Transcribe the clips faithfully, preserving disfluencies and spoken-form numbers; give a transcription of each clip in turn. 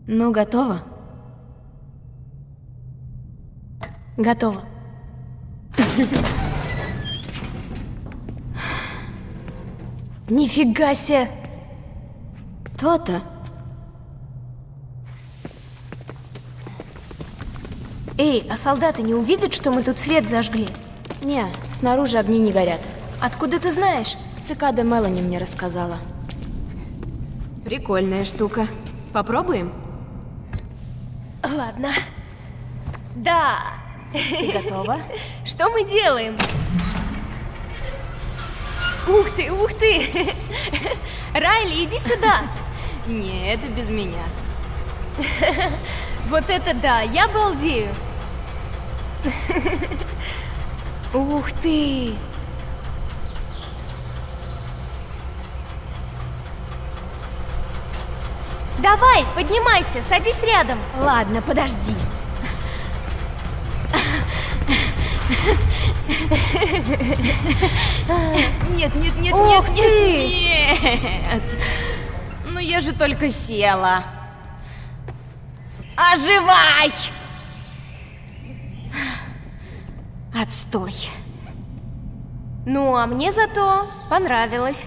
Ну, готово? Готово. Нифига себе! То-то. Эй, а солдаты не увидят, что мы тут свет зажгли? Не, снаружи огни не горят. Откуда ты знаешь? Цикада Мелани мне рассказала. Прикольная штука. Попробуем? Ладно. Да. Ты готова? Что мы делаем? Ух ты, ух ты! Райли, иди сюда! Не, это без меня. Вот это да, я балдею! Ух ты! Давай, поднимайся, садись рядом. Ладно, подожди. Нет, нет, нет, Ух нет, ты! нет, нет. Ну я же только села. Оживай! Отстой. Ну, а мне зато понравилось.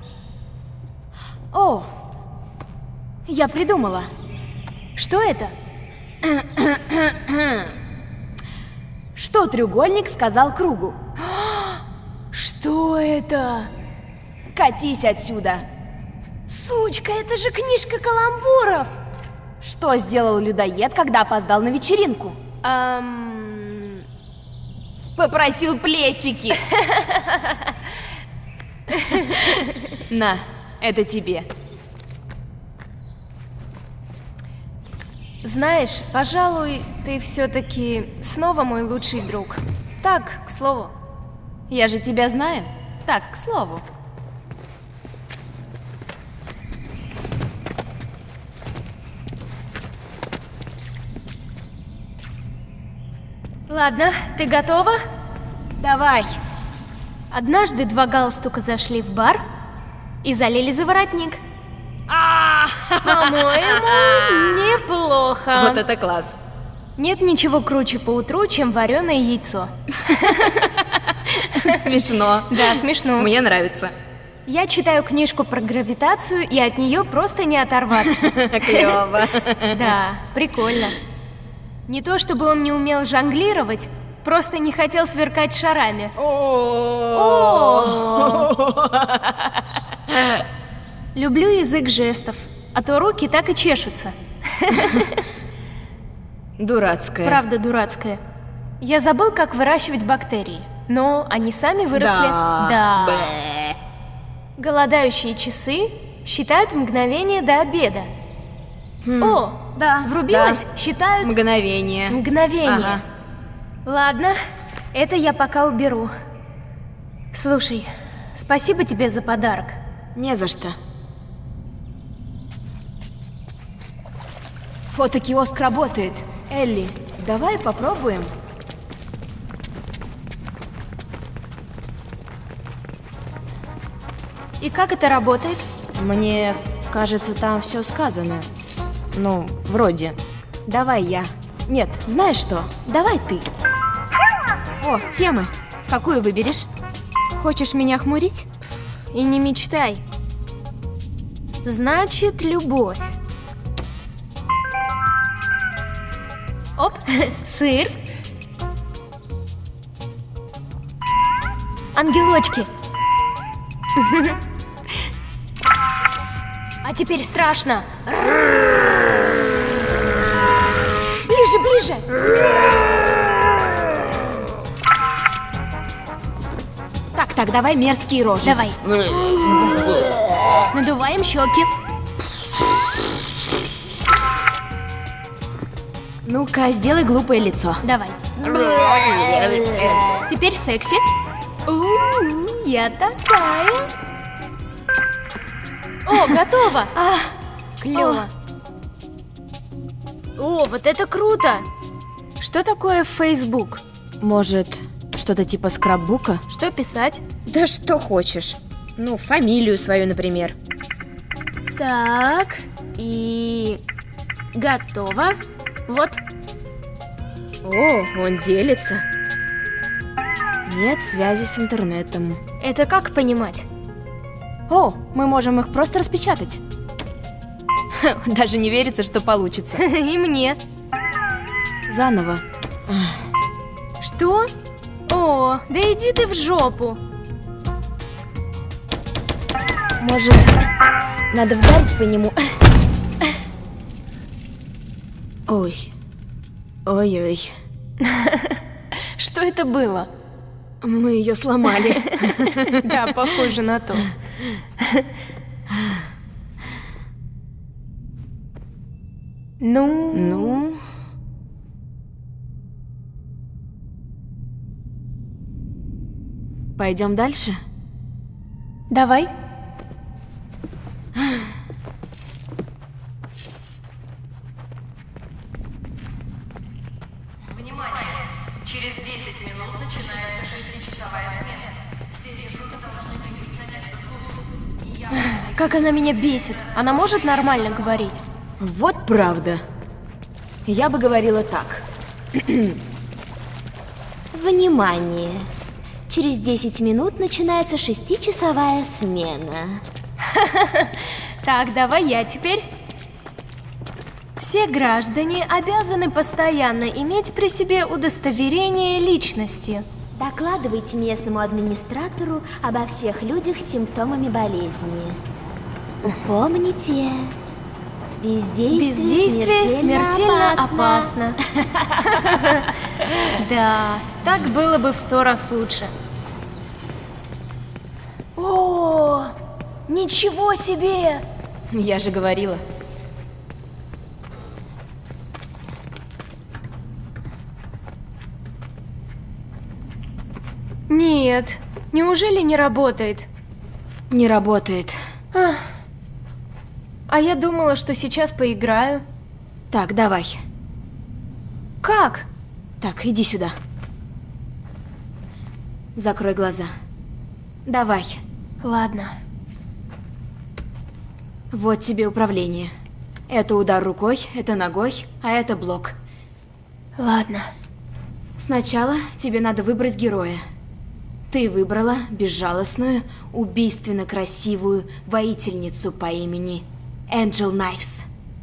О, я придумала. Что это? Что треугольник сказал кругу? Что это? Катись отсюда. Сучка, это же книжка каламбуров. Что сделал людоед, когда опоздал на вечеринку? Эм... Попросил плечики. На, это тебе. Знаешь, пожалуй, ты все-таки снова мой лучший друг. Так, к слову. Я же тебя знаю. Так, к слову. Ладно, ты готова? Давай. Однажды два галстука зашли в бар и залили за воротник. По-моему, неплохо. Вот это класс. Нет ничего круче поутру, чем вареное яйцо. Смешно. Да, смешно. Мне нравится. Я читаю книжку про гравитацию, и от нее просто не оторваться. Клево. Да, прикольно. Не то чтобы он не умел жонглировать, просто не хотел сверкать шарами. Люблю язык жестов, а то руки так и чешутся. Дурацкая. Правда дурацкая. Я забыл, как выращивать бактерии, но они сами выросли. Да. Да. Бэ. Голодающие часы считают мгновение до обеда. Хм. О, Да. врубилась? Да. Считают Мгновение. мгновение. Ага. Ладно, это я пока уберу. Слушай, спасибо тебе за подарок. Не за что. Фотокиоск работает. Элли, давай попробуем. И как это работает? Мне кажется, там все сказано. Ну, вроде. Давай я. Нет, знаешь что? Давай ты. О, темы. Какую выберешь? Хочешь меня хмурить? И не мечтай. Значит, любовь. Оп, сыр. Ангелочки. А теперь страшно. Ближе, ближе. Так, так, давай мерзкие рожи. Давай. Надуваем щеки. Ну-ка, сделай глупое лицо. Давай. Теперь секси. У-у-у, я такая. О, готово. А, Клево. О, вот это круто. Что такое Facebook? может, что-то типа скраббука? Что писать? Да что хочешь. Ну, фамилию свою, например. Так, и... Готово. Вот. О, он делится. Нет связи с интернетом. Это как понимать? О, мы можем их просто распечатать. Даже не верится, что получится. И мне. Заново. Что? О, да иди ты в жопу. Может, надо вдарить по нему? Ой. Ой-ой. Что это было? Мы ее сломали. Да, похоже на то. Ну... Ну... Пойдем дальше? Давай. Внимание! Через десять минут начинается шестичасовая смена. Все рекруты должны прийти на место службы. И я... Как она меня бесит. Она может нормально говорить? Вот правда. Я бы говорила так. Внимание! Через десять минут начинается шестичасовая смена. Так, давай я теперь. Все граждане обязаны постоянно иметь при себе удостоверение личности. Докладывайте местному администратору обо всех людях с симптомами болезни. Помните, бездействие, Бездействие смертельно опасно. Да, так было бы в сто раз лучше. О, ничего себе! Я же говорила. Нет, неужели не работает? Не работает. Ах. А я думала, что сейчас поиграю. Так, давай. Как? Так, иди сюда. Закрой глаза. Давай. Ладно. Вот тебе управление. Это удар рукой, это ногой, а это блок. Ладно. Сначала тебе надо выбрать героя. Ты выбрала безжалостную, убийственно красивую воительницу по имени Энджел Найвс.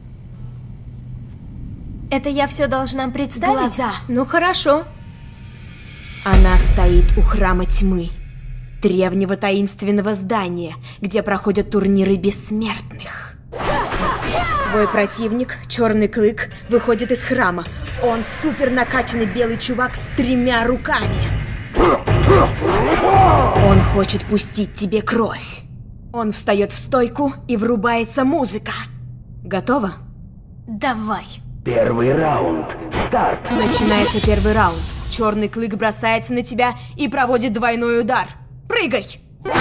Это я все должна представить? Глаза. Ну хорошо. Она стоит у храма тьмы, древнего таинственного здания, где проходят турниры бессмертных. Твой противник, Черный Клык, выходит из храма. Он супер накачанный белый чувак с тремя руками. Он хочет пустить тебе кровь. Он встает в стойку и врубается музыка. Готова? Давай. Первый раунд. Старт. Начинается первый раунд. Черный Клык бросается на тебя и проводит двойной удар. Прыгай!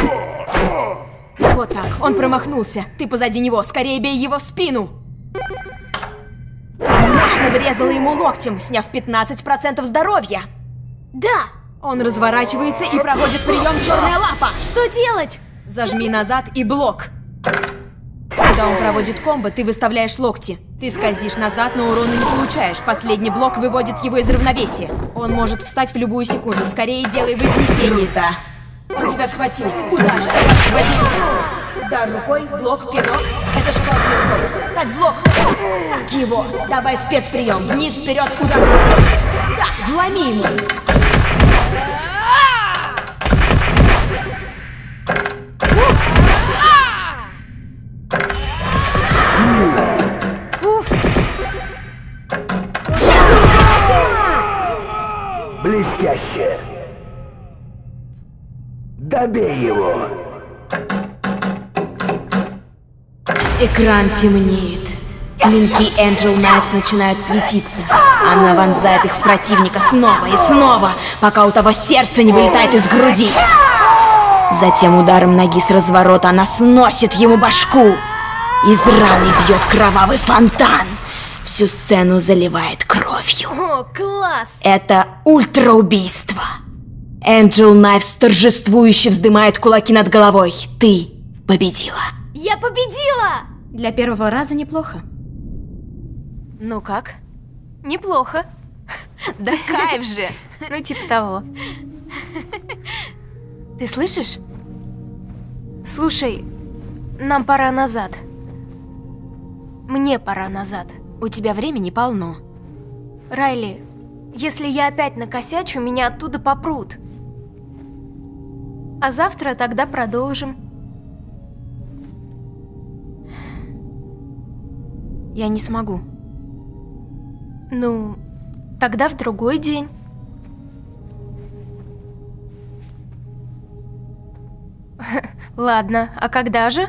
Вот так, он промахнулся. Ты позади него, скорее бей его в спину. Ты мощно врезала ему локтем, сняв пятнадцать процентов здоровья. Да! Он разворачивается и проводит прием «Черная лапа». Что делать? Зажми назад и блок. Когда он проводит комбо, ты выставляешь локти. Ты скользишь назад, но урона не получаешь. Последний блок выводит его из равновесия. Он может встать в любую секунду. Скорее делай вознесение. Да. Он тебя схватил. Удачно. Освободился. Удар рукой, блок, пинок. Это шквал пинков. Ставь блок. Так его. Давай спецприем. Вниз, вперед, удар рукой. Да, вломи ему. Блестяще. Добей его. Экран темнеет. Клинки Энджел Найвс начинают светиться. Она вонзает их в противника снова и снова, пока у того сердце не вылетает из груди. Затем ударом ноги с разворота она сносит ему башку. Из раны бьет кровавый фонтан. Всю сцену заливает кровью. О, класс! Это ультраубийство. Энджел Найвс торжествующе вздымает кулаки над головой. Ты победила. Я победила! Для первого раза неплохо. Ну как? Неплохо. Да кайф же! Ну, типа того. Ты слышишь? Слушай, нам пора назад. Мне пора назад. У тебя времени полно. Райли, если я опять накосячу, меня оттуда попрут. А завтра тогда продолжим. Я не смогу. Ну, тогда в другой день. Ладно, а когда же?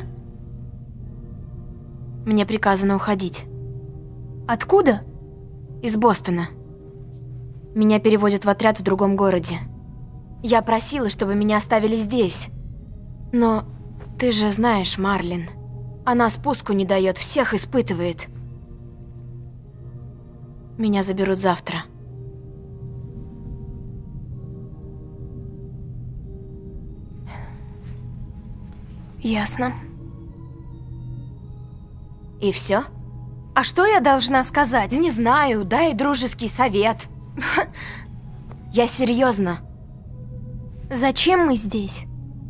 Мне приказано уходить. Откуда? Из Бостона. Меня переводят в отряд в другом городе. Я просила, чтобы меня оставили здесь. Но ты же знаешь, Марлин. Она спуску не дает, всех испытывает. Меня заберут завтра. Ясно. И все? А что я должна сказать? Не знаю, дай дружеский совет. Я серьезно. Зачем мы здесь?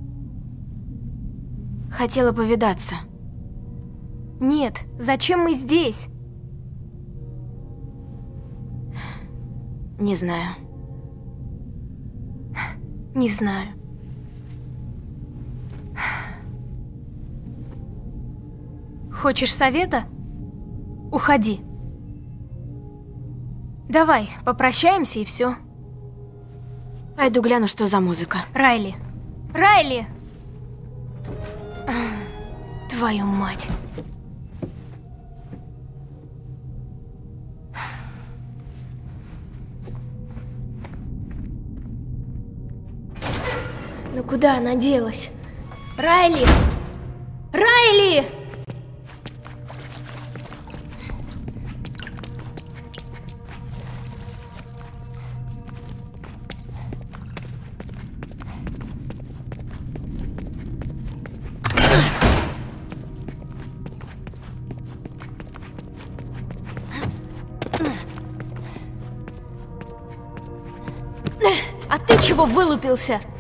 Хотела повидаться. Нет, зачем мы здесь? Не знаю. Не знаю. Хочешь совета? Уходи. Давай, попрощаемся и все. Пойду гляну, что за музыка. Райли. Райли! Твою мать. Ну куда она делась? Райли! Райли! А ты чего вылупился?